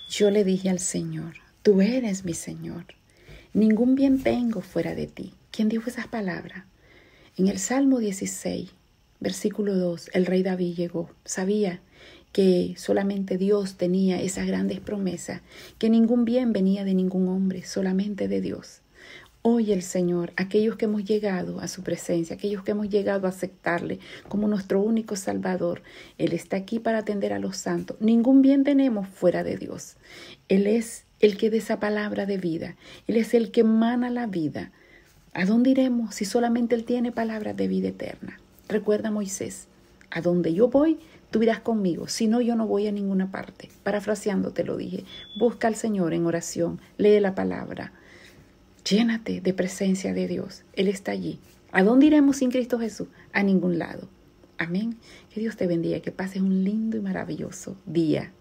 Yo le dije al Señor, tú eres mi Señor. Ningún bien tengo fuera de ti. ¿Quién dijo esas palabras? En el Salmo 16, versículo 2, el rey David llegó. Sabía que solamente Dios tenía esas grandes promesas, que ningún bien venía de ningún hombre, solamente de Dios. Hoy el Señor, aquellos que hemos llegado a su presencia, aquellos que hemos llegado a aceptarle como nuestro único Salvador, Él está aquí para atender a los santos. Ningún bien tenemos fuera de Dios. Él es el que da esa palabra de vida. Él es el que emana la vida. ¿A dónde iremos si solamente Él tiene palabras de vida eterna? Recuerda Moisés, a donde yo voy, tú irás conmigo. Si no, yo no voy a ninguna parte. Parafraseando te lo dije. Busca al Señor en oración. Lee la palabra. Llénate de presencia de Dios. Él está allí. ¿A dónde iremos sin Cristo Jesús? A ningún lado. Amén. Que Dios te bendiga. Que pases un lindo y maravilloso día.